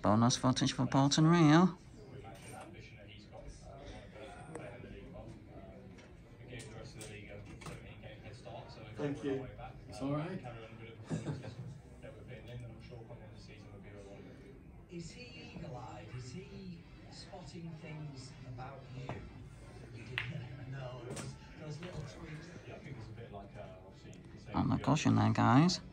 Bonus footage for Bolton Rio. Thank you. It's all right. Is he eagle-eyed? Is he spotting things about you that you didn't know? Those little tweaks. On the cushion there, guys.